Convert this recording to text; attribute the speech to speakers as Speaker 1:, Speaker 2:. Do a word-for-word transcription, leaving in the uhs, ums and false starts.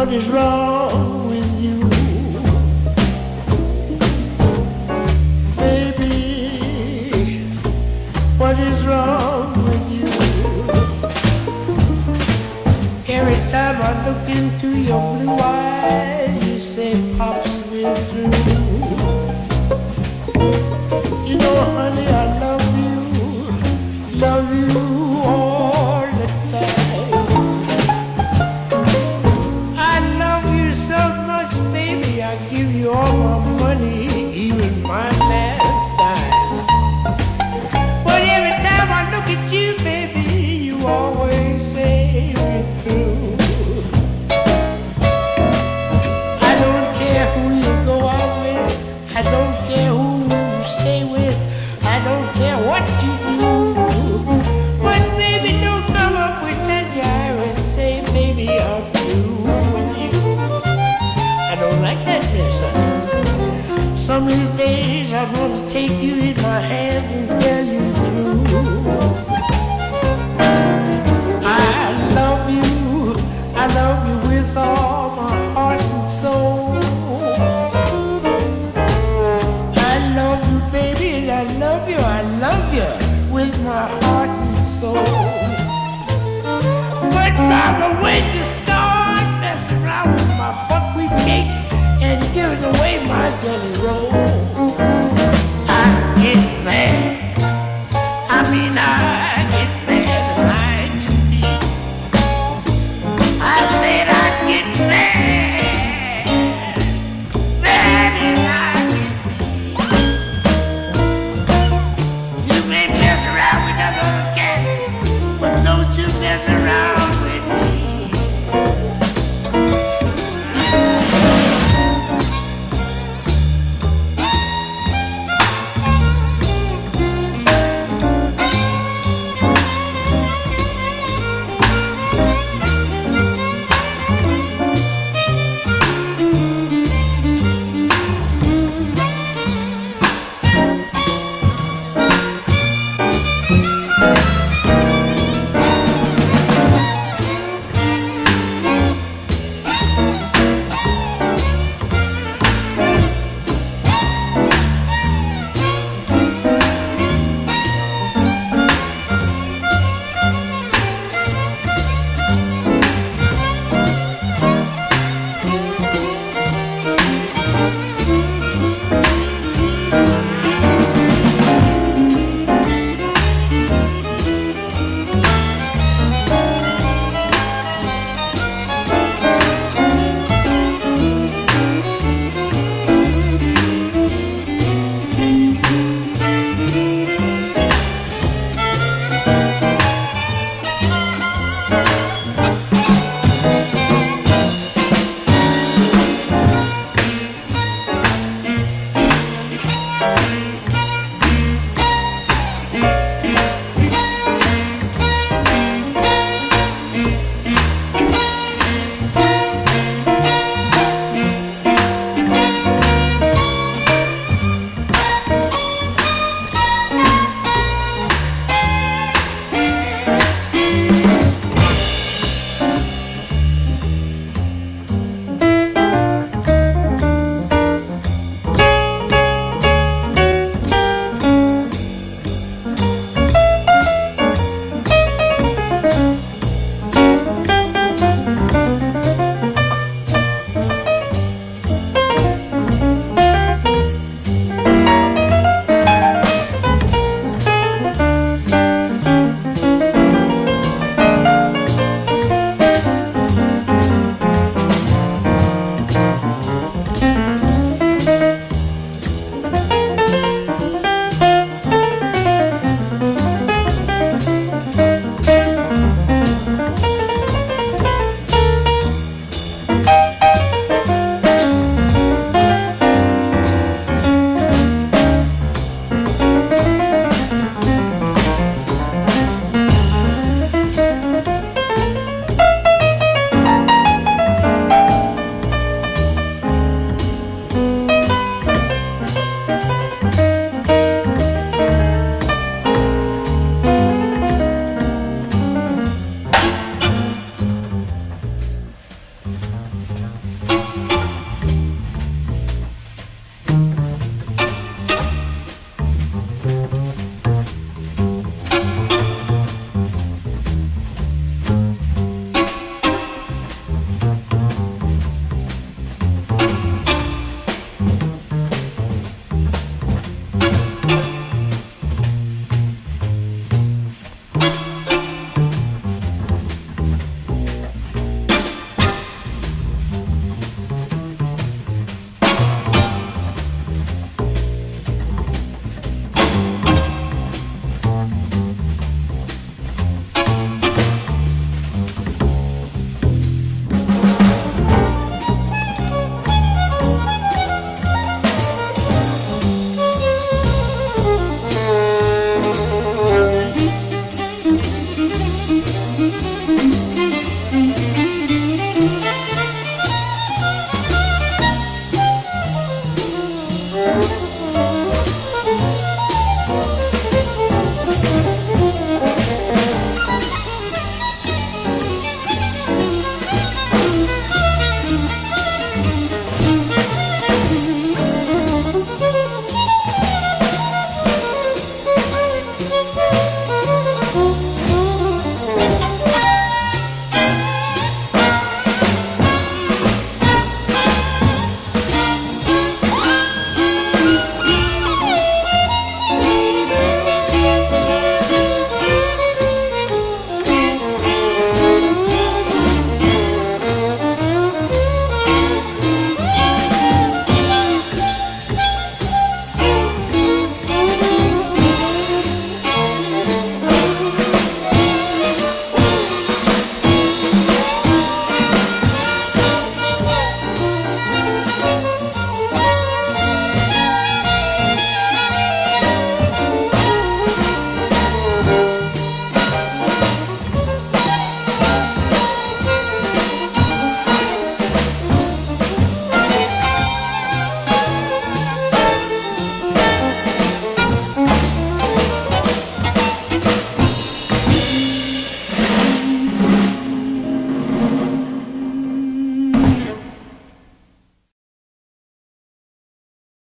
Speaker 1: What is wrong with you? Baby, what is wrong with you? Every time I look into your blue eyes, you say, Pops, we're through. You know, honey, I love you, love you all the time. I love you so much, baby, I give you all my money, even my last dime. But every time I look at you, baby, you always say we're through. I don't care who you go out with, I don't care who you stay with, I don't care what you do. But baby, don't come up with that jive and say, baby, I'm through with you. I don't like that mess, honey. Some of these days I'm gonna take you in my hands and tell you true. I love you, I love you with all my heart and soul. I love you, baby, and I love you, I love you with my heart and soul. But mama, when you start messing around with my buckwheat cakes and giving away my jelly roll,